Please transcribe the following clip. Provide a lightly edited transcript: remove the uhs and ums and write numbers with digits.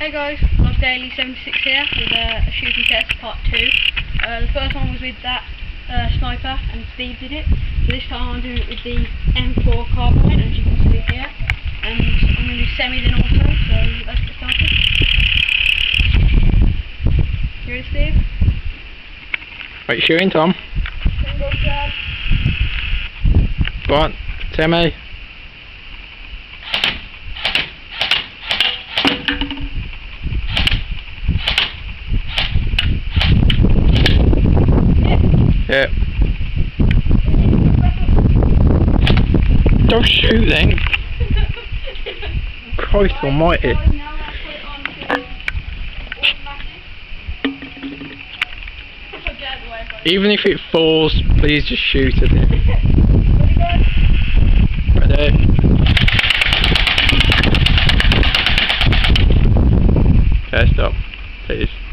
Hey guys, Love Daily 76 here with a shooting test part 2. The first one was with that sniper and Steve did it. So this time I'm doing it with the M4 carbine, as you can see here. And I'm going to do semi then also, so let's get started. You ready, Steve? Right, shooting, Tom. Go on, semi. Yeah. Don't shoot then. Christ almighty. Even if it falls, please just shoot at it. Ready? Okay, stop. Please.